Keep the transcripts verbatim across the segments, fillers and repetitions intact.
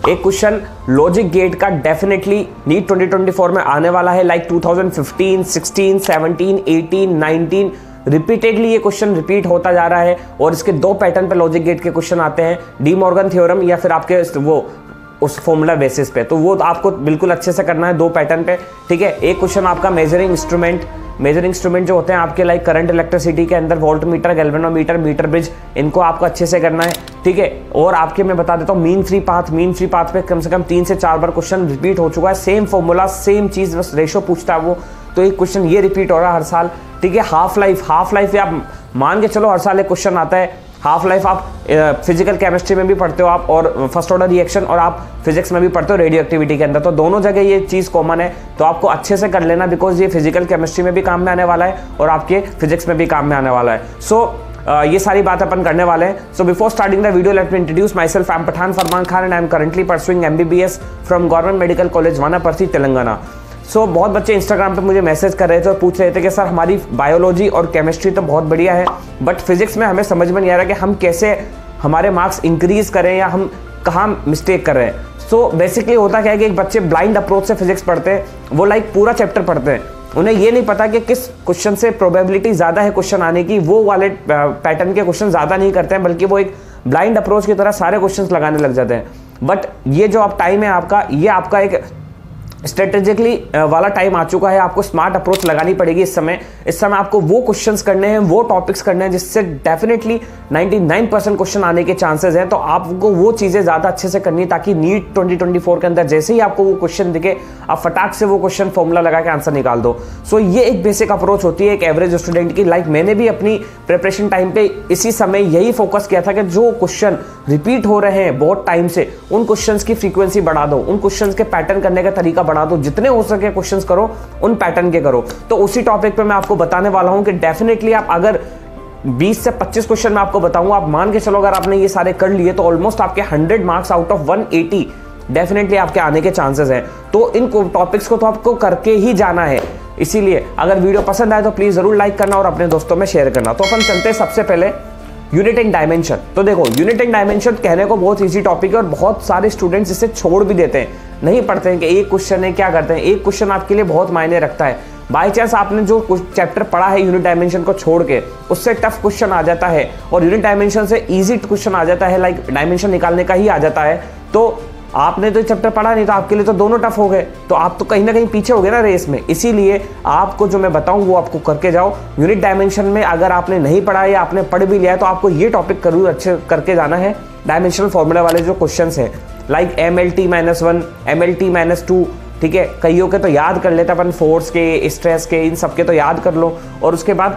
एक question logic gate का definitely NEET twenty twenty four में आने वाला है, like two thousand fifteen, sixteen, seventeen, eighteen, nineteen repeatedly ये क्वेश्चन रिपीट होता जा रहा है और इसके दो पैटर्न पे लॉजिक गेट के क्वेश्चन आते हैं, डी मॉर्गन थ्योरम या फिर आपके वो उस फॉर्मूला बेसिस पे। तो वो आपको बिल्कुल अच्छे से करना है दो पैटर्न पे, ठीक है। एक क्वेश्चन आपका मेजरिंग इंस्ट्रूमेंट, मेजरिंग इंस्ट्रूमेंट जो होते हैं आपके लाइक करंट इलेक्ट्रिसिटी के अंदर voltmeter, galvanometer, meter bridge, इनको आपको अच्छे से करना है, ठीक है। और आपके मैं बता देता हूँ mean free path, mean free path पे कम से कम तीन से चार बार क्वेश्चन रिपीट हो चुका है, सेम फॉर्मूला सेम चीज, बस रेशो पूछता है वो, तो एक क्वेश्चन ये रिपीट हो रहा है हर साल, ठीक है। हाफ लाइफ, हाफ लाइफ आप मान के चलो हर साल एक क्वेश्चन आता है। हाफ लाइफ आप फिजिकल केमिस्ट्री में भी पढ़ते हो आप, और फर्स्ट ऑर्डर रिएक्शन, और आप फिजिक्स में भी पढ़ते हो रेडियो एक्टिविटी के अंदर, तो दोनों जगह ये चीज़ कॉमन है। तो आपको अच्छे से कर लेना, बिकॉज ये फिजिकल केमिस्ट्री में भी काम में आने वाला है और आपके फिजिक्स में भी काम में आने वाला है। सो so, ये सारी बात अपन करने वाले हैं। So before starting the video let me introduce myself, I am Pathan Farman Khan and I am currently pursuing M B B S from government medical college Wanaparthy Telangana. So so, बहुत बच्चे इंस्टाग्राम पे मुझे मैसेज कर रहे थे और पूछ रहे थे कि सर हमारी बायोलॉजी और केमिस्ट्री तो बहुत बढ़िया है, बट फिजिक्स में हमें समझ में नहीं आ रहा कि हम कैसे हमारे मार्क्स इंक्रीज करें या हम कहाँ मिस्टेक कर रहे हैं। सो so, बेसिकली होता क्या है कि एक बच्चे ब्लाइंड अप्रोच से फिजिक्स पढ़ते हैं, वो लाइक पूरा चैप्टर पढ़ते हैं, उन्हें ये नहीं पता कि किस क्वेश्चन से प्रोबेबिलिटी ज़्यादा है क्वेश्चन आने की, वो वाले पैटर्न के क्वेश्चन ज़्यादा नहीं करते हैं, बल्कि वो एक ब्लाइंड अप्रोच की तरह सारे क्वेश्चन लगाने लग जाते हैं। बट ये जो आप टाइम है आपका, ये आपका एक स्ट्रेटेजिकली वाला टाइम आ चुका है, आपको स्मार्ट अप्रोच लगानी पड़ेगी इस समय। इस समय आपको वो क्वेश्चंस करने हैं, वो टॉपिक्स करने हैं जिससे डेफिनेटली निन्यानवे परसेंट क्वेश्चन आने के चांसेस हैं। तो आपको वो चीज़ें ज़्यादा अच्छे से करनी है ताकि नीट ट्वेंटी ट्वेंटी फोर के अंदर जैसे ही आपको वो क्वेश्चन दिखे आप फटाक से वो क्वेश्चन फॉर्मूला लगा के आंसर निकाल दो। सो so, ये एक बेसिक अप्रोच होती है एक एवरेज स्टूडेंट की। लाइक मैंने भी अपनी प्रिपरेशन टाइम पे इसी समय यही फोकस किया था कि जो क्वेश्चन रिपीट हो रहे हैं बहुत टाइम से, उन क्वेश्चन की फ्रीक्वेंसी बढ़ा दो, उन क्वेश्चन के पैटर्न करने का तरीका बढ़ा दो, जितने हो सके क्वेश्चंस करो, उन पैटर्न के करो। तो उसी टॉपिक पे मैं आपको बताने वाला हूं कि डेफिनेटली आप अगर बीस से पच्चीस क्वेश्चन मैं आपको बताऊंगा, आप मान के चलो अगर आपने ये सारे कर लिए तो ऑलमोस्ट आपके hundred marks out of one eighty definitely आपके आने के चांसेस हैं। तो इन टॉपिक्स को तो आपको करके ही जाना है। इसीलिए अगर वीडियो पसंद आए तो प्लीज जरूर लाइक करना और अपने दोस्तों में शेयर करना। तो अपन चलते हैं सबसे पहले यूनिट एंड डायमेंशन। तो देखो यूनिट एंड डायमेंशन कहने को बहुत इजी टॉपिक है और बहुत सारे स्टूडेंट्स इसे छोड़ भी देते हैं, नहीं पढ़ते हैं कि एक क्वेश्चन है क्या करते हैं। एक क्वेश्चन आपके लिए बहुत मायने रखता है। बाई चांस आपने जो चैप्टर पढ़ा है यूनिट डायमेंशन को छोड़ के, उससे टफ क्वेश्चन आ जाता है और यूनिट डायमेंशन से इजी क्वेश्चन आ जाता है, लाइक डायमेंशन निकालने का ही आ जाता है, तो आपने तो चैप्टर पढ़ा नहीं तो आपके लिए तो दोनों टफ हो गए, तो आप तो कहीं ना कहीं पीछे हो गए ना रेस में। इसीलिए आपको जो मैं बताऊं वो आपको करके जाओ। यूनिट डायमेंशन में अगर आपने नहीं पढ़ा या आपने पढ़ भी लिया है तो आपको ये टॉपिक जरूर अच्छे करके जाना है। डायमेंशनल फॉर्मूला वाले जो क्वेश्चन है like M L T minus one, M L T minus two, ठीक है, कईयों के तो याद कर लेते अपन, फोर्स के, स्ट्रेस के, इन सबके तो याद कर लो। और उसके बाद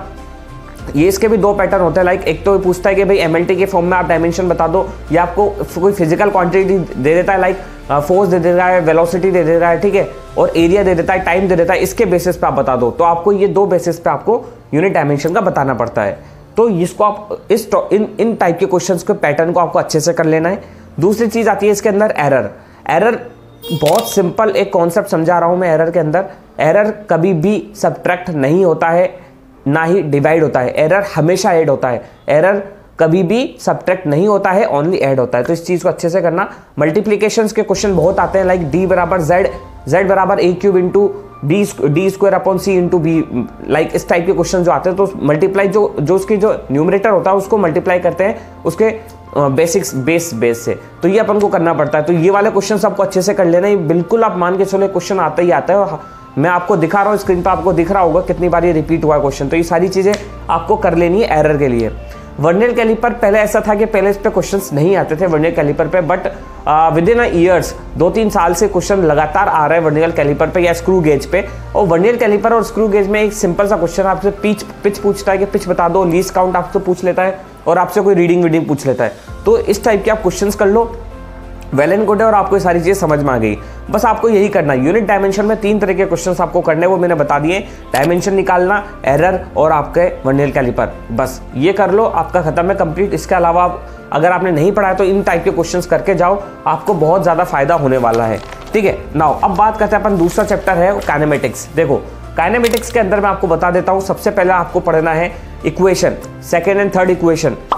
ये इसके भी दो पैटर्न होते हैं, लाइक एक तो पूछता है कि भाई एमएलटी के फॉर्म में आप डायमेंशन बता दो, या आपको कोई फिजिकल क्वांटिटी दे देता है, लाइक फोर्स दे देता है, वेलोसिटी दे देता है, ठीक है, और एरिया दे देता है, टाइम दे देता है, इसके बेसिस पे आप बता दो। तो आपको ये दो बेसिस पे आपको यूनिट डायमेंशन का बताना पड़ता है। तो इसको आप इस इन इन टाइप के क्वेश्चंस के पैटर्न को आपको अच्छे से कर लेना है। दूसरी चीज आती है इसके अंदर एरर। एरर बहुत सिंपल एक कॉन्सेप्ट समझा रहा हूं मैं एरर के अंदर। एरर कभी भी सब्ट्रैक्ट नहीं होता है, ना ही डिवाइड होता है, एरर हमेशा ऐड होता है। एरर कभी भी सब्ट्रैक्ट नहीं होता है, ओनली ऐड होता है। तो इस चीज को अच्छे से करना। मल्टीप्लीकेशंस के क्वेश्चन बहुत आते हैं, लाइक डी बराबर जेड, जेड बराबर A cube into D D square upon C into B, like इस टाइप के क्वेश्चन जो आते हैं। तो मल्टीप्लाई जो जो उसकी जो न्यूमरेटर होता है उसको मल्टीप्लाई करते हैं उसके बेसिक्स बेस बेस से, तो ये अपन को करना पड़ता है। तो ये वाले क्वेश्चन आपको अच्छे से कर लेना है, बिल्कुल आप मान के चलो क्वेश्चन आता ही आता है और मैं आपको दिखा रहा हूँ स्क्रीन पर, आपको दिख रहा होगा कितनी बार ये रिपीट हुआ क्वेश्चन। तो ये सारी चीजें आपको कर लेनी है एरर के लिए। वर्नियर कैलिपर पहले ऐसा था कि पहले इस पे क्वेश्चंस नहीं आते थे वर्नियर कैलिपर पे, but within a years दो तीन साल से क्वेश्चन लगातार आ रहा है वर्नियर कैलिपर पे या स्क्रू गेज पे। और वर्नियर कैलिपर और स्क्रू गेज में एक सिंपल सा क्वेश्चन आपसे पिच पिच पूछता है कि पिच बता दो, लीस्ट काउंट आपसे पूछ लेता है और आपसे कोई रीडिंग वीडिंग पूछ लेता है। तो इस टाइप के आप क्वेश्चंस कर लो, वेल एंड गुड है, और आपको ये सारी चीजें समझ में आ गई। बस आपको यही करना है। यूनिट डायमेंशन में तीन तरह के क्वेश्चंस आपको करने हैं, वो मैंने बता दिए, डायमेंशन निकालना, एरर और आपके वर्नियर कैलिपर। बस ये कर लो, आपका खत्म है कंप्लीट। इसके अलावा आप अगर आपने नहीं पढ़ा है तो इन टाइप के क्वेश्चंस करके जाओ, आपको बहुत ज्यादा फायदा होने वाला है, ठीक है। नाउ अब बात करते हैं अपन दूसरा चैप्टर है काइनेमेटिक्स। देखो काइनेमेटिक्स के अंदर मैं आपको बता देता हूं, सबसे पहले आपको पढ़ना है equation, second and third equation.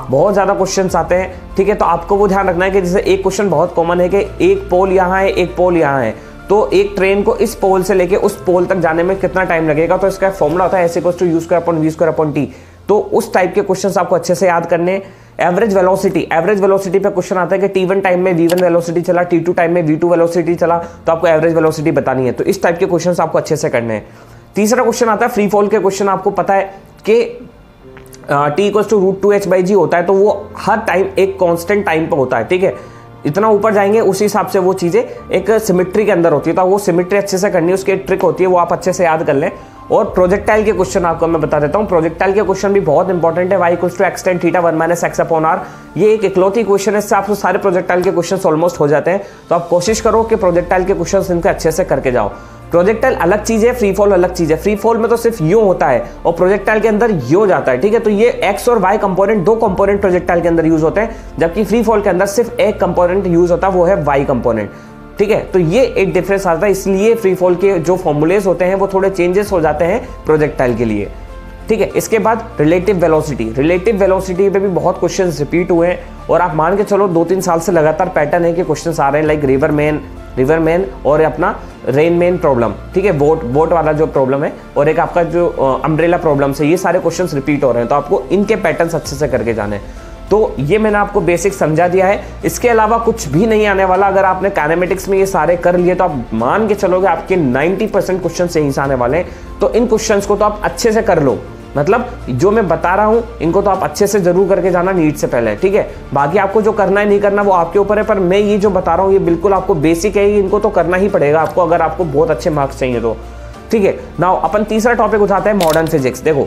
बहुत ज़्यादा क्वेश्चंस आते हैं, ठीक है। तो आपको वो ध्यान रखना है कि जैसे एक क्वेश्चन बहुत कॉमन है कि एक पोल यहाँ है, एक पोल यहाँ है, तो एक ट्रेन को इस पोल से लेके उस पोल तक जाने में कितना टाइम लगेगा, तो इसका फॉर्मूला होता है S equals to U square upon V square upon T. तो उस टाइप के क्वेश्चंस आपको अच्छे से याद करने। एवरेज वेलोसिटी, एवरेज वेलोसिटी पे क्वेश्चन आता है कि टी वन टाइम में वी वन वेलोसिटी चला, टी टू टाइम में वी टू वेलोसिटी चला, तो आपको एवरेज वेलोसिटी बतानी है। तो इस टाइप के क्वेश्चंस आपको अच्छे से करने हैं। तीसरा क्वेश्चन आता है फ्री फॉल के क्वेश्चन। आपको पता है कि T equals to root two H by G होता है, तो वो हर टाइम एक कांस्टेंट टाइम पे होता है, ठीक है। इतना ऊपर जाएंगे उसी हिसाब से वो चीज़ें एक सिमेट्री के अंदर होती है, तो वो सिमेट्री अच्छे से करनी है, उसकी एक ट्रिक होती है, वो आप अच्छे से याद कर लें। और प्रोजेक्टाइल के क्वेश्चन आपको मैं बता देता हूँ। प्रोजेक्टाइल के क्वेश्चन भी बहुत इंपॉर्टेंट है। Y equals to X tan theta one minus X upon R, ये एक इकलौती क्वेश्चन है, इससे आपको सारे प्रोजेक्टाइल के क्वेश्चन ऑलमोस्ट हो जाते हैं। तो आप कोशिश करो कि प्रोजेक्टाइल के क्वेश्चन इनके अच्छे से करके जाओ। प्रोजेक्टाइल अलग चीज है, फ्री फॉल अलग चीज है। फ्री फॉल में तो सिर्फ यूं होता है और प्रोजेक्टाइल के अंदर यो जाता है, ठीक है। तो ये एक्स और वाई कंपोनेंट, दो कंपोनेंट प्रोजेक्टाइल के अंदर यूज होते हैं, जबकि फ्री फॉल के अंदर सिर्फ एक कंपोनेंट यूज होता है, वो है वाई कंपोनेंट, ठीक है। तो ये एक डिफरेंस आता है, इसलिए फ्री फॉल के जो फॉर्मूलेस होते हैं वो थोड़े चेंजेस हो जाते हैं प्रोजेक्टाइल के लिए, ठीक है। इसके बाद रिलेटिव वेलोसिटी, रिलेटिव वेलोसिटी पे भी बहुत क्वेश्चंस रिपीट हुए हैं और आप मान के चलो दो तीन साल से लगातार पैटर्न है कि क्वेश्चंस आ रहे हैं, like river man, river man और अपना रेन मैन प्रॉब्लम, ठीक है, बोट बोट वाला जो प्रॉब्लम है, और एक आपका जो अम्ब्रेला प्रॉब्लम है, ये सारे क्वेश्चंस रिपीट हो रहे हैं। तो आपको इनके पैटर्न्स अच्छे से करके जाने हैं। तो ये मैंने आपको बेसिक समझा दिया है, इसके अलावा कुछ भी नहीं आने वाला। अगर आपने काइनेमेटिक्स में ये सारे कर लिए तो आप मान के चलोगे आपके नब्बे परसेंट क्वेश्चन सही से आने वाले हैं। तो इन क्वेश्चंस को तो आप अच्छे से कर लो, मतलब जो मैं बता रहा हूं इनको तो आप अच्छे से जरूर करके जाना नीट से पहले, ठीक है। बाकी आपको जो करना है नहीं करना वो आपके ऊपर है, पर मैं ये जो बता रहा हूँ ये बिल्कुल आपको बेसिक है, इनको तो करना ही पड़ेगा आपको, अगर आपको बहुत अच्छे मार्क्स चाहिए तो, ठीक है। नाउ अपन तीसरा टॉपिक उठाते हैं मॉडर्न फिजिक्स। देखो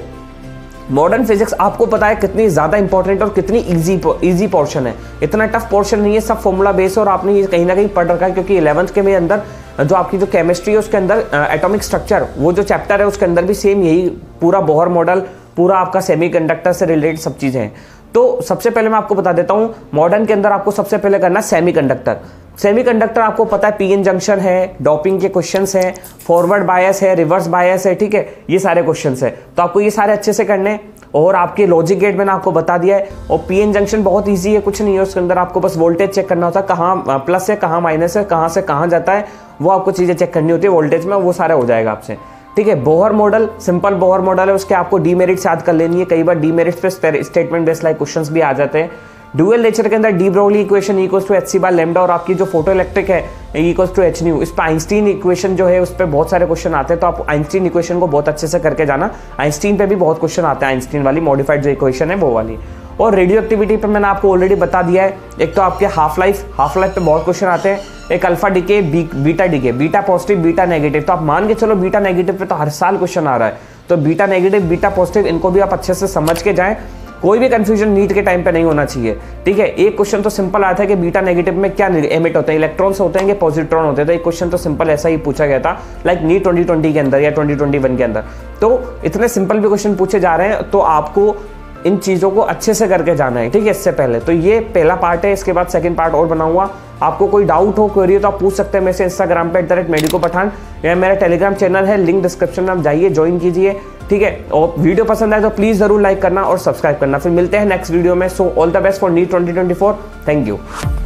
मॉडर्न फिजिक्स आपको पता है कितनी ज्यादा इंपॉर्टेंट और कितनी इजी इजी पोर्शन है। इतना टफ पोर्शन नहीं है, सब फॉर्मूला बेस है और आपने ये कहीं ना कहीं पढ़ रखा है, क्योंकि इलेवंथ के में अंदर जो आपकी जो केमिस्ट्री है उसके अंदर एटॉमिक स्ट्रक्चर वो जो चैप्टर है उसके अंदर भी सेम यही पूरा बोहर मॉडल, पूरा आपका सेमीकंडक्टर से रिलेटेड सब चीजें हैं। तो सबसे पहले मैं आपको बता देता हूं मॉडर्न के अंदर आपको सबसे पहले करना सेमीकंडक्टर। सेमीकंडक्टर आपको पता है पीएन जंक्शन है, डोपिंग के क्वेश्चंस हैं, फॉरवर्ड बायस है, रिवर्स बायस है, ठीक है, ये सारे क्वेश्चंस है। तो आपको ये सारे अच्छे से करने हैं। और आपके लॉजिक गेट मैंने आपको बता दिया है। और पीएन जंक्शन बहुत इजी है, कुछ नहीं है उसके अंदर, आपको बस वोल्टेज चेक करना होता है, कहाँ प्लस है कहाँ माइनस है, कहाँ से कहाँ जाता है, वो आपको चीजें चेक करनी होती है वोल्टेज में, वो सारा हो जाएगा आपसे, ठीक है। Bohr model simple Bohr model है, उसके आपको डीमेरिट्स याद कर लेनी है। कई बार डीमेरिट्स पे स्टेटमेंट बेस्ड लाइक क्वेश्चंस भी आ जाते हैं। ड्यूअल नेचर के अंदर de Broglie equation equals to H C by lambda, और आपकी जो फोटो इलेक्ट्रिक है इक्वल्स टू एच न्यू, इस पर आइंस्टीन इक्वेशन जो है उस पर बहुत सारे क्वेश्चन आते हैं। तो आप आइंस्टीन इक्वेशन को बहुत अच्छे से करके जाना। आइंस्टीन पे भी बहुत क्वेश्चन आते हैं, आइंस्टीन वाली मॉडिफाइड जो इक्वेशन है वो वाली। और रेडियो एक्टिविटी पे मैंने आपको ऑलरेडी बता दिया है। एक तो आपके हाफ लाइफ, हाफ लाइफ पे बहुत क्वेश्चन आते हैं, एक alpha decay, beta decay, beta positive beta negative. तो आप मान के चलो बीटा नेगेटिव पे तो हर साल क्वेश्चन आ रहा है, तो बीटा नेगेटिव बीटा पॉजिटिव इनको भी आप अच्छे से समझ के जाएं। कोई भी कंफ्यूजन नीट के टाइम पे नहीं होना चाहिए, ठीक है। एक क्वेश्चन तो सिंपल आया था कि बीटा नेगेटिव में क्या एमिट होते हैं, इलेक्ट्रॉन्स होते हैं कि पॉजिट्रॉन होते हैं। तो एक क्वेश्चन तो सिंपल ऐसा ही पूछा गया था, लाइक नीट ट्वेंटी ट्वेंटी के अंदर या ट्वेंटी ट्वेंटी वन के अंदर। तो इतने सिंपल भी क्वेश्चन पूछे जा रहे हैं, तो आपको इन चीज़ों को अच्छे से करके जाना है, ठीक है। इससे पहले तो ये पहला पार्ट है, इसके बाद सेकंड पार्ट और बनाऊंगा। आपको कोई डाउट हो, क्वेरी हो तो आप पूछ सकते हैं मेरे से इंस्टाग्राम पे at the rate medico Pathan, या मेरा टेलीग्राम चैनल है, लिंक डिस्क्रिप्शन में आप जाइए ज्वाइन कीजिए, ठीक है। और वीडियो पसंद आए तो प्लीज़ ज़रूर लाइक करना और सब्सक्राइब करना। फिर मिलते हैं नेक्स्ट वीडियो में। So all the best for NEET twenty twenty four. Thank you.